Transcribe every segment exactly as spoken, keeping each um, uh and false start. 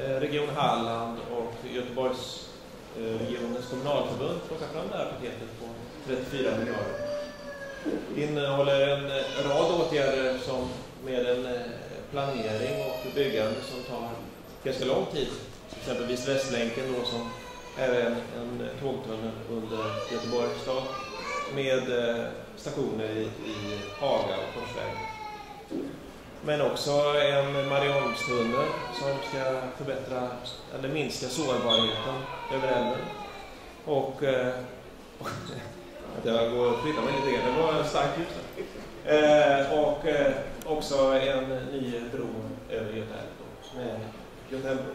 Region Halland och Göteborgs regionens kommunalförbund plocka fram det här paketet på trettiofyra miljarder. Det innehåller en rad åtgärder som med en planering och byggande som tar ganska lång tid. Exempelvis Västlänken då, som är en, en tågtunnel under Göteborgs stad med stationer i, i Haga och Korsvägen. Men också en Mariaholmstunnel som ska förbättra eller minska sårbarheten över älven. Och eh, att jag går och flyttar mig lite grann, det var starkt ljus. Eh, och eh, också en ny bro över Göta älv med Göta älvbro.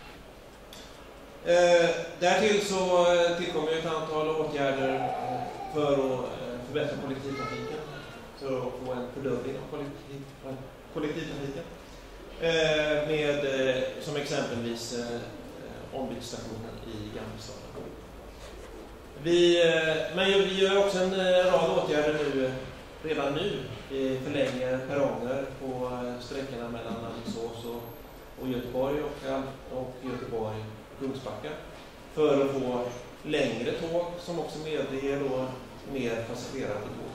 Eh, därtill så tillkommer ett antal åtgärder för att förbättra kollektivtrafiken. Så att få en fördubbling av kollektiv, kollektivtrafiken. Eh, med eh, som exempelvis eh, ombyggstationen i Gammelstaden. Vi, eh, men vi gör också en rad åtgärder nu, redan nu. Vi förlänger perronger på sträckorna mellan Alingsås och, och Göteborg och, och Göteborg Kungsbacka för att få längre tåg som också medger då mer passagerare på tåg.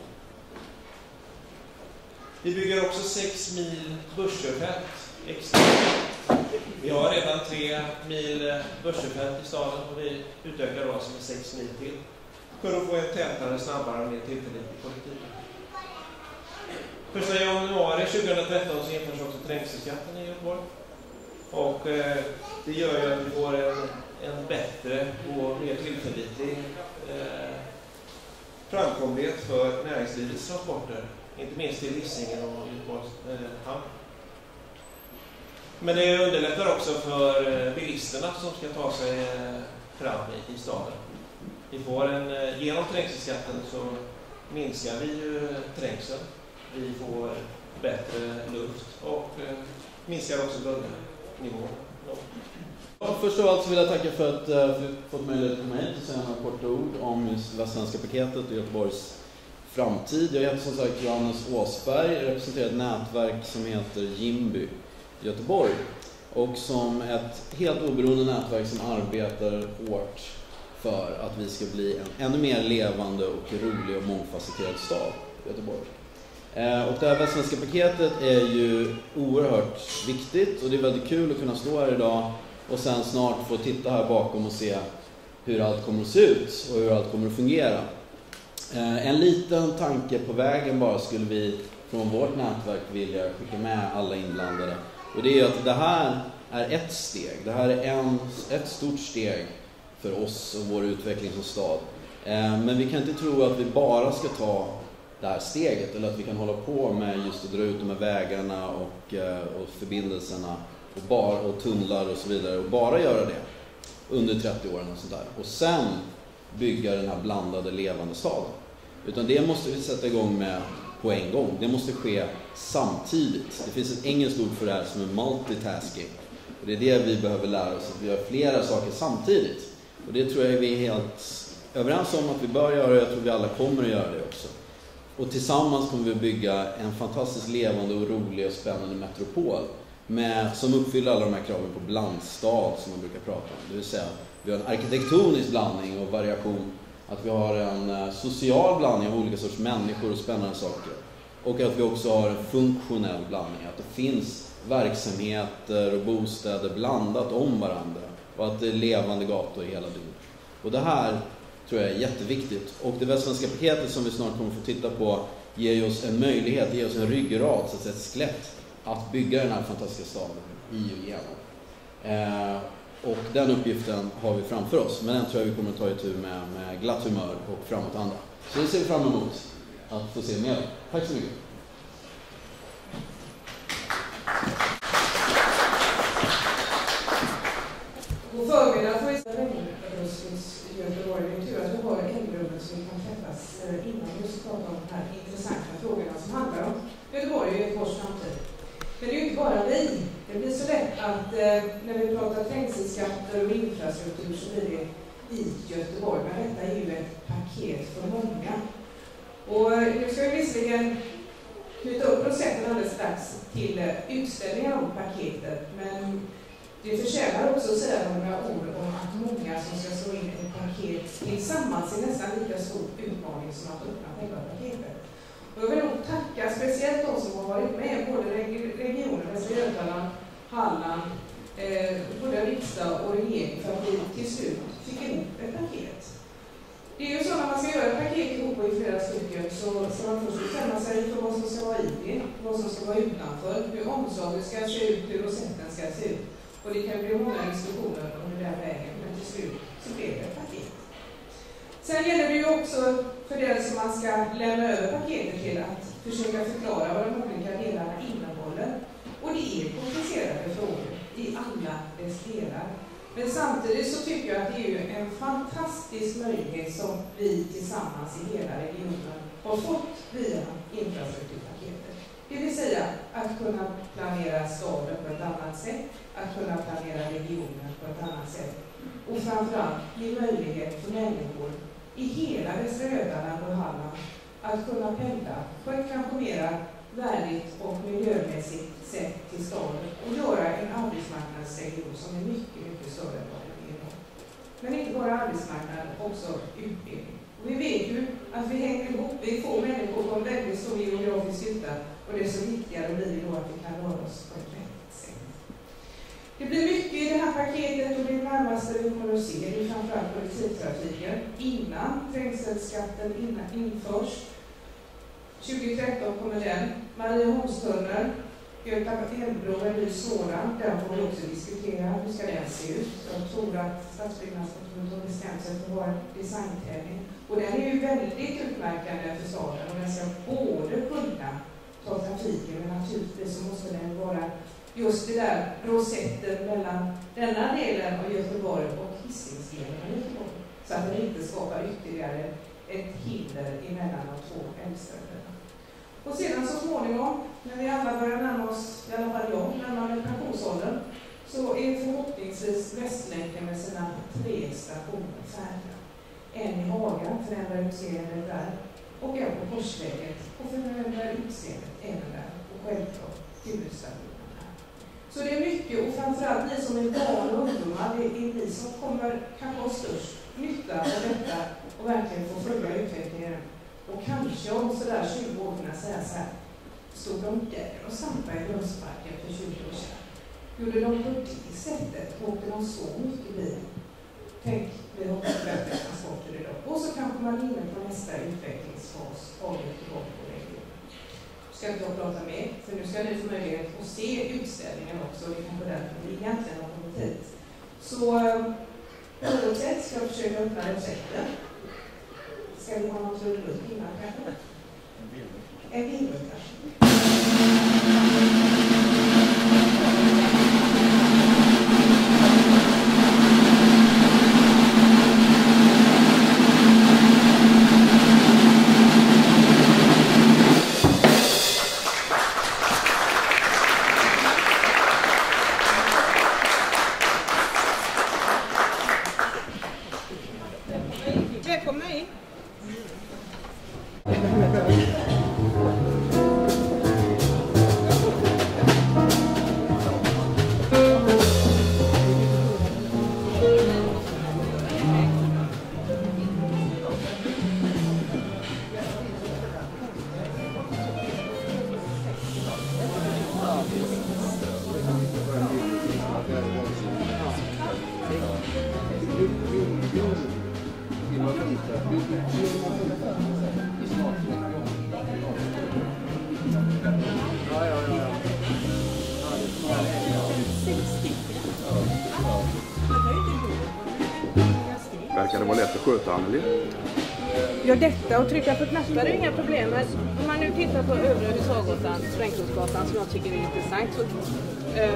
Vi bygger också sex mil busskörfält extra. Vi har redan tre mil busskörfält i staden och vi utökar då alltså med sex mil till för att få en tätare, snabbare och mer tillförlitlig kollektiv. första januari tjugohundratretton så införs också trängselskatten i Göteborg. Och eh, det gör ju att vi får en, en bättre och mer tillförlitlig eh, framkomlighet för näringslivets transporter. Inte minst till Hisingen och Göteborgs eh, hamn. Men det underlättar också för eh, bilisterna som ska ta sig eh, fram i, i staden. Vi får en, eh, genom trängselskatten så minskar vi ju trängseln. Vi får bättre luft och eh, minskar också bullernivån. Ja, först av allt så vill jag tacka för att uh, vi fått möjlighet för mig att säga några korta ord om just Västsvenska paketet och Göteborgs framtid. Jag heter som sagt Johannes Åsberg, jag representerar ett nätverk som heter Jimby Göteborg och som ett helt oberoende nätverk som arbetar hårt för att vi ska bli en ännu mer levande och rolig och mångfacetterad stad, Göteborg. Och det här Västsvenska paketet är ju oerhört viktigt och det är väldigt kul att kunna stå här idag och sen snart få titta här bakom och se hur allt kommer att se ut och hur allt kommer att fungera. En liten tanke på vägen bara skulle vi från vårt nätverk vilja skicka med alla inblandade. Och det är att det här är ett steg, det här är en, ett stort steg för oss och vår utveckling som stad. Men vi kan inte tro att vi bara ska ta det här steget eller att vi kan hålla på med just att dra ut de här vägarna och, och förbindelserna och, bara, och tunnlar och så vidare och bara göra det under trettio år och sånt där. Och sen bygga den här blandade levande staden. Utan det måste vi sätta igång med på en gång. Det måste ske samtidigt. Det finns ett engelskt ord för det här som är multitasking. Och det är det vi behöver lära oss, att vi gör flera saker samtidigt. Och det tror jag vi är helt överens om att vi bör göra, och jag tror vi alla kommer att göra det också. Och tillsammans kommer vi att bygga en fantastiskt levande och rolig och spännande metropol med, som uppfyller alla de här kraven på blandstad som man brukar prata om. Det vill säga, vi har en arkitektonisk blandning och variation, att vi har en social blandning av olika sorts människor och spännande saker. Och att vi också har en funktionell blandning, att det finns verksamheter och bostäder blandat om varandra och att det är levande gator i hela dygnet. Och det här tror jag är jätteviktigt. Och det Västsvenska paketet som vi snart kommer få titta på ger oss en möjlighet, ger oss en ryggrad, så att säga ett skelett, att bygga den här fantastiska staden i och igenom. Eh, och den uppgiften har vi framför oss, men den tror jag vi kommer att ta itu med med glatt humör och framåtanda. Så det ser vi fram emot att få se mer. Tack så mycket. På förmiddagen får vi ställa in i Göteborg. Det är tur att vi har äldrerummet så vi kan träffas innan vi ska prata om de här intressanta frågorna som handlar om Göteborg och Göteborgs framtid. Men det är ju inte bara vi. Det blir så lätt att eh, när vi pratar trängselskatter och infrastruktur så blir det i Göteborg. Men detta är ju ett paket för många. Och nu ska vi visserligen knyta upp processen alldeles strax till utställningen om paketet. Men Det förtjänar också att säga några ord om att många som ska slå in ett paket tillsammans är nästan lika stor utmaning som att öppna själva paketet. Och jag vill nog tacka speciellt de som har varit med, både regionen, Västra Götaland, Halland, eh, både riksdag och regering, för att vi till slut fick ihop ett paket. Det är ju så när man ska göra ett paket ihop i flera stycken, så ska man först bestämma sig för vad som ska vara i det, vad som ska vara utanför, hur omslaget ska se ut, hur rosetten ska se ut. Och det kan bli många diskussioner om den där vägen, men till slut så blir det ett paket. Sen gäller det ju också för den som man ska lämna över paketet till att försöka förklara vad de olika delarna innehåller. Och det är komplicerade frågor i alla dess delar. Men samtidigt så tycker jag att det är ju en fantastisk möjlighet som vi tillsammans i hela regionen har fått via infrastrukturpaketet. Det vill säga att kunna planera staden på ett annat sätt, att kunna planera regionen på ett annat sätt. Och framförallt ge möjlighet för människor i hela Västra Götaland och Halland att kunna pendla på ett kanske mera värdigt och miljömässigt sätt till staden och göra en arbetsmarknadsregion som är mycket, mycket större än vad det är idag. Men inte bara arbetsmarknad, också utbildning. Och vi vet ju att vi hänger ihop, vi får människor på en väldigt stor geografisk yta, och det är så viktigare blir det då att vi kan röra oss på ett rätt sätt. Det blir mycket i det här paketet, och det närmaste vi kommer att se är framförallt kollektivtrafiken innan trängselskatten införs. tjugo tretton kommer den. Marieholmstunneln, Göta-Älvbro är ny sådan. Den får vi också diskutera. Hur ska den se ut? Jag tror att Stadsbyggnadskontoret har bestämt sig för vår designtävling. Och den är ju väldigt utmärkande för staden. Och den ska både kunna ta trafiken, men naturligtvis så måste den vara just det där rosetten mellan denna delen av Göteborg och Hisingsdelen av Göteborg. Så att den inte skapar ytterligare ett hinder emellan de två älvstränderna. Och sedan så småningom, när vi alla börjar närma oss, i alla fall jag, närmare pensionsåldern, så är förhoppningsvis Västlänken med sina tre stationer färdiga. En i Haga, förändrar utseendet där, och en på Korsväget, och förändrar utseendet även där, och självklart huvudstationen här. Så det är mycket, och framförallt ni som är barn och ungdomar, det är ni som kommer kanske ha störst nytta av detta och verkligen få följa utvecklingen. Och kanske om sådär tjugo år kunna säga så här: stod de där och stampade i Brunnsparken för tjugo år sedan? Gjorde de på det sättet? Åkte de så mycket bil? Tänk, vi har också bättre transporter idag. Och så kanske man är inne på nästa utvecklingsfas av Göteborg och regionen. Ska inte jag prata mer, för nu ska ni få möjlighet att se utställningen också. Det kanske därför vi egentligen har kommit hit. Så på något sätt ska jag försöka öppna recepten. Ska vi ha något roligt innan kanske? En vindruta. En vindruta. Välkomna in. Verkar det vara lätt att sköta, Anneli? Ja, detta och trycka på knappar är inga problem. Men om man nu tittar på övre Husagatan, Sprängkungsgatan, som jag tycker är intressant, så, eh,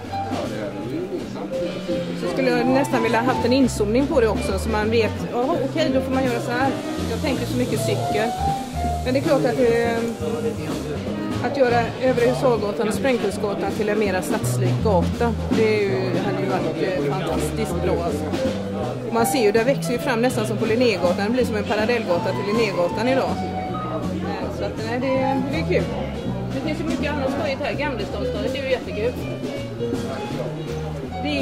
så skulle jag nästan vilja ha haft en inzoomning på det också, så man vet, ja okej, okay, då får man göra så här. Jag tänker så mycket cykel. Men det är klart att det, att göra övre Husagatan och Sprängkungsgatan till en mera stadslik gata, det är ju, hade ju varit fantastiskt bra alltså. Man ser ju, det växer ju fram nästan som på Linnégatan. Det blir som en parallellgata till Linnégatan idag. Så att, nej, det, det är kul. Det finns ju mycket annat skojigt här. Gamlestadsstadiet är ju jättekul. Det är ju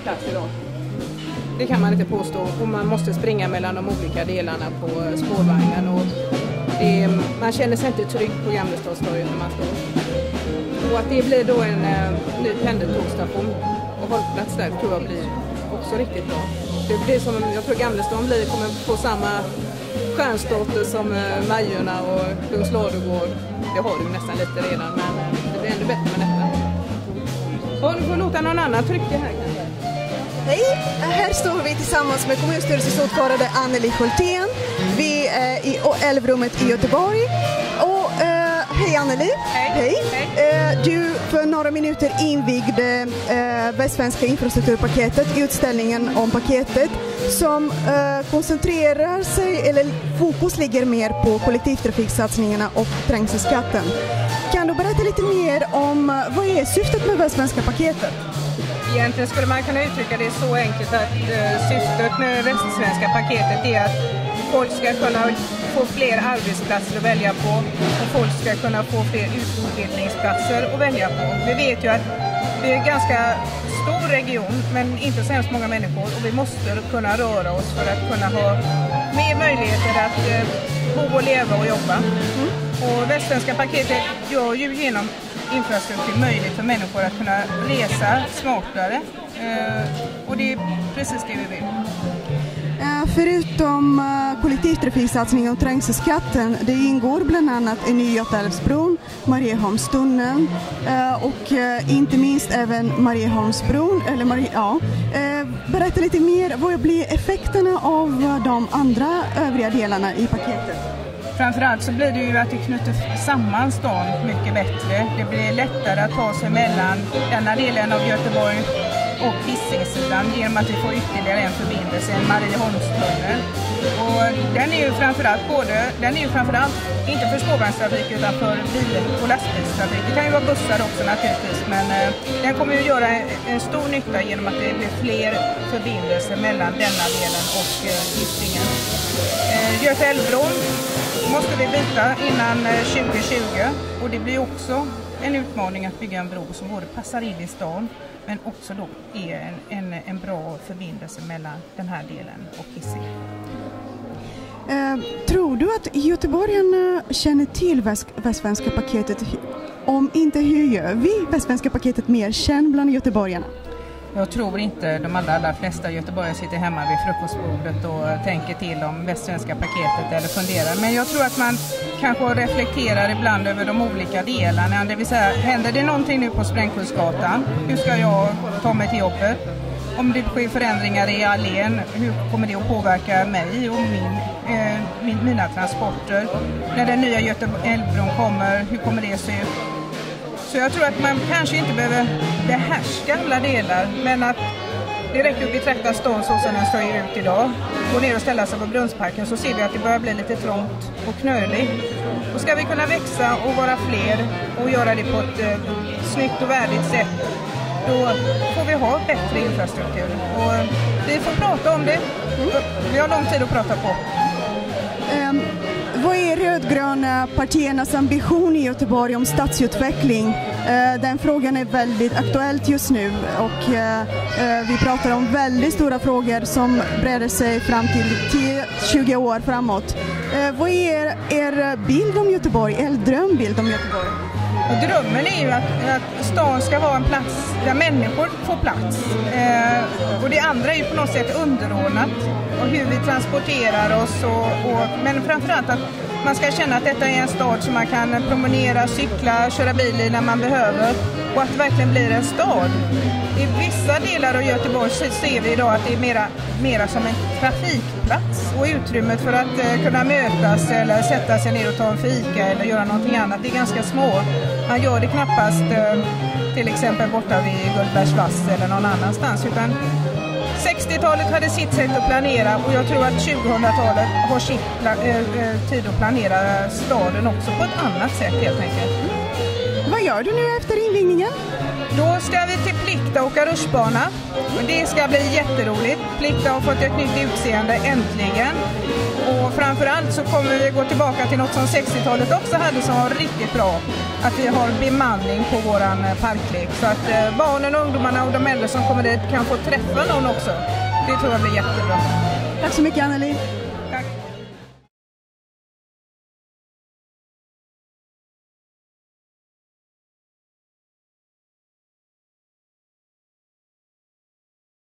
plats idag. Det kan man inte påstå. Och man måste springa mellan de olika delarna på spårvagnen. Och det, man känner sig inte trygg på Gamlestadstorget när man står. Och att det blir då en eh, ny pendeltågstation och hållplats där tror jag blir också riktigt bra. Det blir som, jag tror Gamlestan blir, kommer få samma stjärnstatus som eh, Majorna och Kungsladugård. Det har du nästan lite redan, men eh, det blir ännu bättre med detta. Och du får låta någon annan trycka här kanske. Hej, här står vi tillsammans med kommunstyrelsens ordförande Anneli Hultén. Vi är i Älvrummet i Göteborg. Och eh, hej Anneli. Hej. Hej. Hej. Eh, du för några minuter invigde eh, Västsvenska infrastrukturpaketet, utställningen om paketet som eh, koncentrerar sig, eller fokus ligger mer på kollektivtrafiksatsningarna och trängselskatten. Kan du berätta lite mer om eh, vad är syftet med Västsvenska paketet? Egentligen skulle man kunna uttrycka det så enkelt att eh, syftet med Västsvenska paketet är att folk ska kunna få fler arbetsplatser att välja på och folk ska kunna få fler utbildningsplatser att välja på. Vi vet ju att vi är en ganska stor region men inte så hemskt många människor och vi måste kunna röra oss för att kunna ha mer möjligheter att eh, bo och leva och jobba. Mm. Och Västsvenska paketet gör ju genom infrastruktur möjligt för människor att kunna resa smartare eh, och det är precis det vi vill. Förutom kollektivtrafiksatsningen och trängselskatten, det ingår bland annat en ny Götaälvsbron, Marieholmstunneln och inte minst även Marieholmsbron. Eller Marie, ja. Berätta lite mer, vad blir effekterna av de andra övriga delarna i paketet? Framförallt så blir det ju att det knyter samman stan mycket bättre. Det blir lättare att ta sig mellan denna delen av Göteborg och Hisingssidan genom att vi får ytterligare en förbindelse, en Marieholmstunnel. Och den är ju framförallt både, den är ju framförallt inte för spårvagnstrafik utan för bil- och lastbilstrafik. Det kan ju vara bussar också naturligtvis, men eh, den kommer ju göra en, en stor nytta genom att det blir fler förbindelser mellan denna delen och eh, Hisingen. Eh, Götaälvbron måste vi byta innan eh, tjugo tjugo och det blir också en utmaning att bygga en bro som både passar in i stan men också då är en, en, en bra förbindelse mellan den här delen och Hisingen. Eh, tror du att göteborgarna känner till väst, Västsvenska paketet? Om inte, hur gör vi Västsvenska paketet mer känd bland göteborgarna? Jag tror inte de allra, allra flesta göteborgare sitter hemma vid frukostbordet och tänker till om Västsvenska paketet eller funderar. Men jag tror att man kanske reflekterar ibland över de olika delarna. Det vill säga, händer det någonting nu på Sprängkullsgatan? Hur ska jag ta mig till jobbet? Om det sker förändringar i allén, hur kommer det att påverka mig och min, eh, min, mina transporter? När den nya Götaälvbron kommer, hur kommer det se ut? Så jag tror att man kanske inte behöver behärska alla delar, men att det räcker att betrakta stan så som den ser ut idag. Gå ner och ställa sig på Brunnsparken så ser vi att det börjar bli lite trångt och knöligt. Och ska vi kunna växa och vara fler och göra det på ett eh, snyggt och värdigt sätt, då får vi ha bättre infrastruktur. Och vi får prata om det. Vi har lång tid att prata på. Um, vad är rödgröna partiernas ambition i Göteborg om stadsutveckling? Uh, den frågan är väldigt aktuellt just nu och uh, uh, vi pratar om väldigt stora frågor som breder sig fram till tio till tjugo år framåt. Uh, vad är er bild om Göteborg, er drömbild om Göteborg? Och drömmen är ju att, att stan ska vara en plats där människor får plats. Eh, och det andra är ju på något sätt underordnat. Och hur vi transporterar oss. Och, och, men framförallt att man ska känna att detta är en stad som man kan promenera, cykla, köra bil i när man behöver. Och att det verkligen blir en stad. I vissa delar av Göteborg så ser vi idag att det är mera, mera som en trafikplats. Och utrymmet för att eh, kunna mötas eller sätta sig ner och ta en fika eller göra någonting annat, det är ganska små. Man gör det knappast eh, till exempel borta vid Gullbergsvass eller någon annanstans. Utan sextiotalet hade sitt sätt att planera och jag tror att tjugohundratalet har sitt pla- äh, tid att planera staden också på ett annat sätt helt enkelt. Vad gör du nu efter invigningen? Då ska vi till Plikta och åka rutschbana. Det ska bli jätteroligt. Plikta har fått ett nytt utseende äntligen. Och framförallt så kommer vi gå tillbaka till något som sextiotalet också hade som var riktigt bra. Att vi har bemanning på våran parklek. Så att eh, barnen, ungdomarna och de äldre som kommer dit kan få träffa någon också. Det tror jag blir jättebra. Tack så mycket, Anneli.